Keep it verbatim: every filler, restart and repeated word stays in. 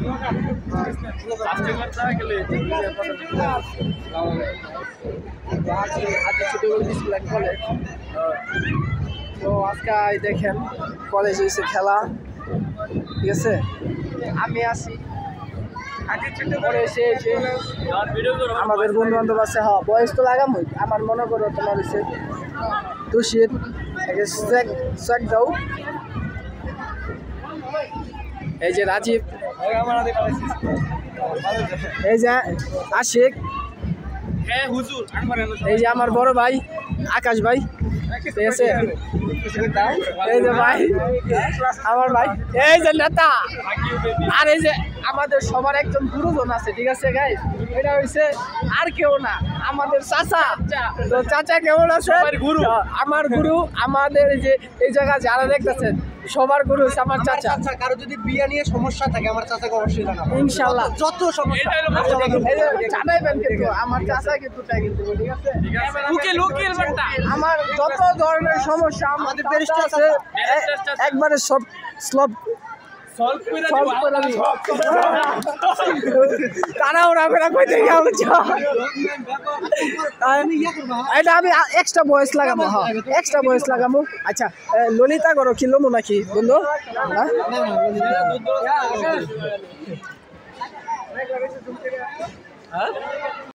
তো আজকে দেখেন কলেজে এসে খেলা, ঠিক আছে। আমি আসি আমাদের বন্ধু বান্ধব আছে। হ্যাঁ বয়স তো লাগামই। আমার মনে করো তোমার হচ্ছে তুষির দাও। এই যে রাজীব, এই যে আশিক, এই যে আমার বড় ভাই আকাশ ভাই, ঠিক আছে। এই যে ভাই আমার ভাই, এই যে নেতা, আর এই যে আমাদের সবার একজন গুরুজন আছে, ঠিক আছে গাইস। এটা হইছে আর কেউ না, আমাদের চাচা। তো চাচা কেমন আছে? গুরু, আমার গুরু। আমাদের যে এই জায়গা যারা দেখতেছেন সবার গুরু হচ্ছে আমার চাচা। কারো যদি বিয়ে নিয়ে সমস্যা থাকে আমার চাচাকে অবশ্যই জানাবো, ইনশাআল্লাহ। যত সমস্যা জানাইবেন, কিন্তু আমার চাচা কিন্তু ঠিক আছে। আমার যত ধরনের সমস্যা আমাদের ব্যারিস্টার আছে একবারে সব সলভ তারা ওরা ফেরা কই থেকে এটা আমি এক্সট্রা ভয়েস লাগাবো। হ্যাঁ এক্সট্রা ভয়েস লাগাবো। আচ্ছা ললিতা করো কি লমু নাকি বন্ধু? হ্যাঁ